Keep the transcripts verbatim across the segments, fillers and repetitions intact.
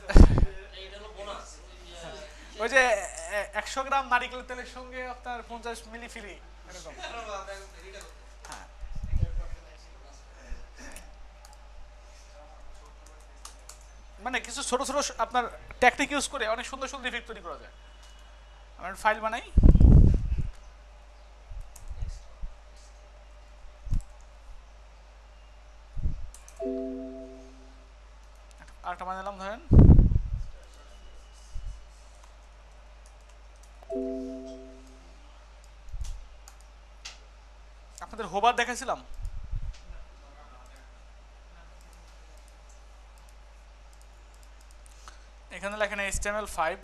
ওই যে একশো গ্রাম নারিকেল তেলের সঙ্গে আপনার পঞ্চাশ মিলি ফ্রি এরকম। হ্যাঁ, মানে কিছু ছোট ছোট আপনার টেকনিক ইউজ করে অনেক সুন্দর সুন্দর ইফেক্ট তৈরি করা যায়। আমরা ফাইল বানাই, আরেকটা বানালাম ধরেন আপনাদের হোবার দেখাইছিলাম, এখানে লেখেন H T M L five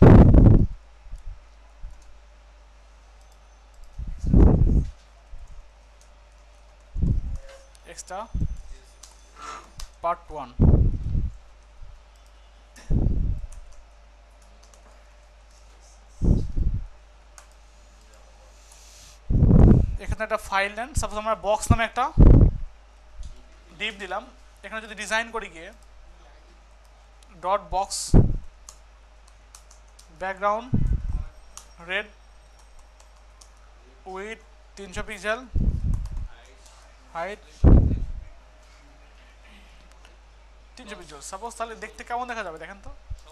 extra part one. এখানে একটা ফাইল নেন, সাপোজ আমরা বক্স নামে একটা ডিপ দিলাম। এখানে যদি ডিজাইন করি গিয়ে dot box background red with তিনশো পিক্সেল হাইট তিনশো পিক্সেল সাপোজ, তাহলে দেখতে কেমন দেখা যাবে দেখেন তো।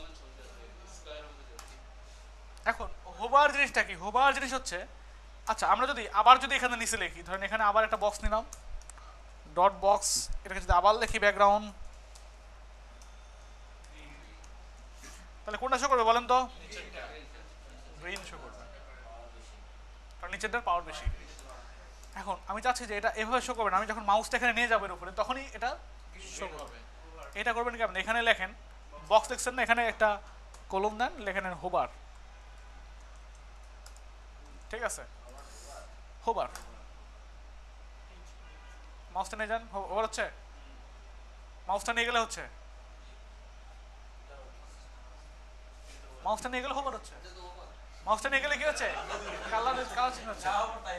এখন হোবার জিনিসটা কি? হোবার জিনিস হচ্ছে, আচ্ছা আমরা যদি আবার যদি এখানে নিচে লিখি, ধরেন এখানে আবার একটা বক্স নিলাম ডট বক্স, এটাকে যদি আবার লিখি ব্যাকগ্রাউন্ড, তাহলে কোনটা শো করবে বলেন তো? গ্রিন শো করবে, কারণ নিচেরটার পাওয়ার বেশি। এখন আমি চাচ্ছি যে এটা এভাবে শো করবে না, আমি যখন মাউসটা এখানে নিয়ে যাবো এর উপরে তখনই এটা শো করবে। এটা করবেন কেমন? এখানে লেখেন বক্স দেখছেন না, এখানে একটা কলম দেন, লেখেন হোবার, ঠিক আছে? হোবার, মাউসটা নিয়ে যান, হোবার হচ্ছে, মাউসটা নিয়ে গেলে হচ্ছে, মাউসটা নিয়ে গেলে হোবার হচ্ছে, মাউসটা নিয়ে গেলে কি হচ্ছে? কালার কালার চেঞ্জ হচ্ছে।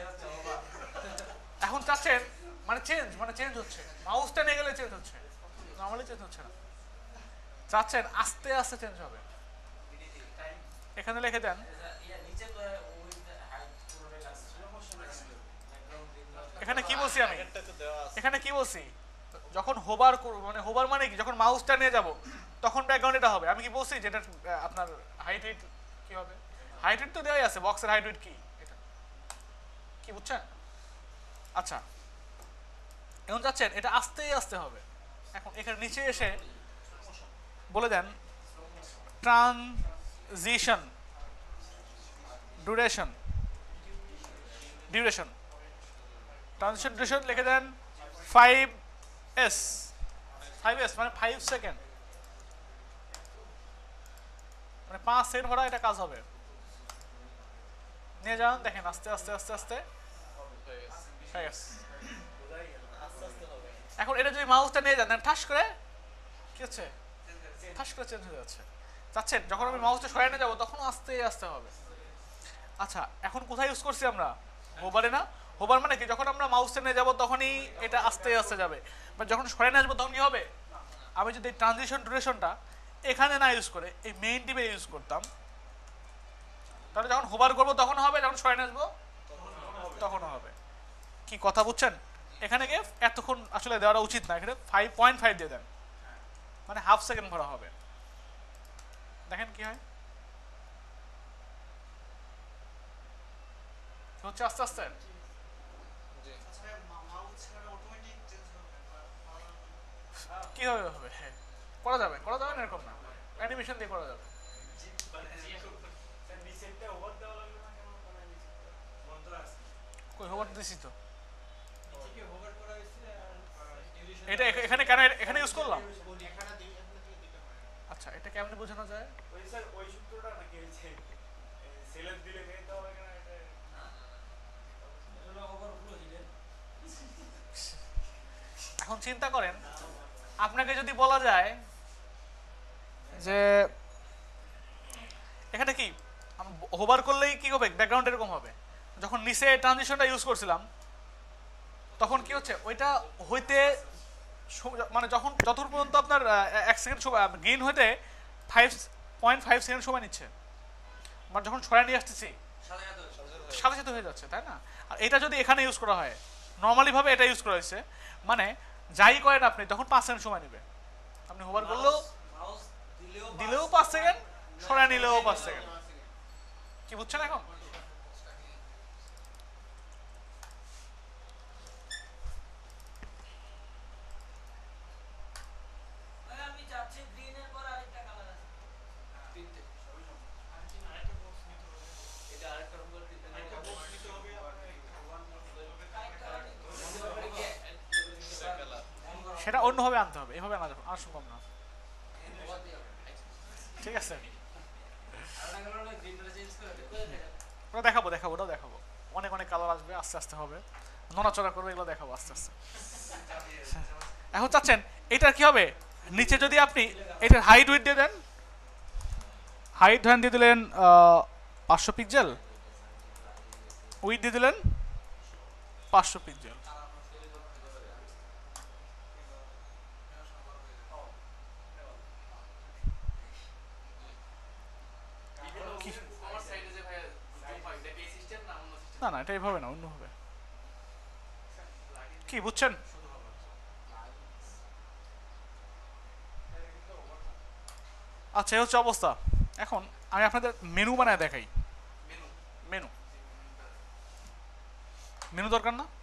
এখন চাচ্ছেন মানে চেঞ্জ মানে চেঞ্জ হচ্ছে, মাউসটা নিয়ে গেলে চেঞ্জ হচ্ছে, নরমালি চেঞ্জ হচ্ছে না। চাচ্ছেন আস্তে আস্তে চেঞ্জ হবে, এখানে লিখে দেন এখানে কি বলছি আমি, এখানে কি বলছি, যখন হোবার মানে হোবার মানে কি, যখন মাউসটা নিয়ে যাব তখন ব্যাকগ্রাউন্ড এটা হবে। আমি কি বলছি যেটা আপনার হাইট উইডথ কি হবে? হাইট উইডথ তো দেওয়াই আছে, বক্সের হাইট উইডথ কি এটা কি বুঝছেন? আচ্ছা এখন যাচ্ছেন এটা আস্তে আস্তে হবে। এখন এখানে নিচে এসে বলে দেন transition duration, duration transition duration লিখে দেন ফাইভ এস, ফাইভ এস মানে ফাইভ সেকেন্ড, মানে পাঁচ সেকেন্ড ভরা এটা কাজ হবে। নিয়ে যান, দেখেন আস্তে আস্তে আস্তে আস্তে হয়ে গেছে। এখন এটা যদি মাউসটা নিয়ে যান ঠাস করে কি হচ্ছে, ঠাস করে চেঞ্জ হয়ে যাচ্ছে। চাচ্ছেন যখন আমি মাউসটা সরাই নিয়ে যাবো তখন আস্তে আস্তে হবে। আচ্ছা এখন কোথায় ইউজ করছি আমরা? হোবারে না? হোবার মানে কি, যখন আমরা মাউসটা নিয়ে যাবো তখনই এটা আস্তে আস্তে যাবে, বাট যখন সরাই নিয়ে আসবো তখন কি হবে? আমি যদি ট্রানজিশন ডিউরেশনটা এখানে না ইউজ করে এই মেইন টিপে ইউজ করতাম, তাহলে যখন হোবার করবো তখন হবে, যখন সরাই নিয়ে আসবো তখনও হবে। কি কথা বুঝছেন? এখানে গিয়ে এতক্ষণ আসলে দেওয়াটা উচিত না, এখানে ফাইভ পয়েন্ট ফাইভ দিয়ে দেন, মানে হাফ সেকেন্ড ভরা হবে। দেখেন কি হয় হচ্ছে আস্তে আস্তে। কিভাবে হবে? হ্যাঁ করা যাবে, করা যাবে না এরকম না, অ্যানিমেশন দিয়ে করা যাবে। কই হোভার দিছি তো, এটা এখানে কেন এখানে ইউজ করলাম? আচ্ছা এটা কেমনে বোঝানো যায়? এখন চিন্তা করেন আপনাকে যদি বলা যায় যে এখানে কি হোভার করলেই কি হবে, ব্যাকগ্রাউন্ড এরকম হবে। যখন নিচে ট্রানজিশনটা ইউজ করছিলাম তখন কি হচ্ছে, ওইটা হইতে মানে যখন যতক্ষণ পর্যন্ত আপনার এক সেকেন্ড গ্রিন হইতে ফাইভ পয়েন্ট ফাইভ সেকেন্ড সময় নিচ্ছে, মানে যখন ছড়ায় নিয়ে আসতেছি সাথে সাথে হয়ে যাচ্ছে, তাই না? আর এটা যদি এখানে ইউজ করা হয়, নর্মালি ভাবে এটা ইউজ করা হয়েছে, মানে যাই করেন আপনি তখন পাঁচ সেকেন্ড সময় নেবে। আপনি হোভার করলেও দিলেও পাঁচ সেকেন্ড, সরাই নিলেও পাঁচ সেকেন্ড। কি বুঝছেন এখন? সেটা অন্যভাবে আনতে হবে, এভাবে আনা যাবে, আনা সম্ভব না। ঠিক আছে, ওটা দেখাবো দেখাবো ওটাও দেখাবো, অনেক অনেক কালার আসবে, আস্তে আস্তে হবে, নড়াচড়া করবে, এগুলো দেখাবো আস্তে আস্তে। এখন চাচ্ছেন এটার কি হবে, নিচে যদি আপনি এটার হাইট উইথ দিয়ে দেন, হাইট ধরেন দিয়ে দিলেন পাঁচশো পিক্সেল, উইথ দিয়ে দিলেন পাঁচশো পিক্সেল, না না এটা এইভাবে না, অন্যভাবে। কি বুঝছেন? আচ্ছা এই হচ্ছে অবস্থা। এখন আমি আপনাদের মেনু বানায় দেখাই। মেনু মেনু দরকার না?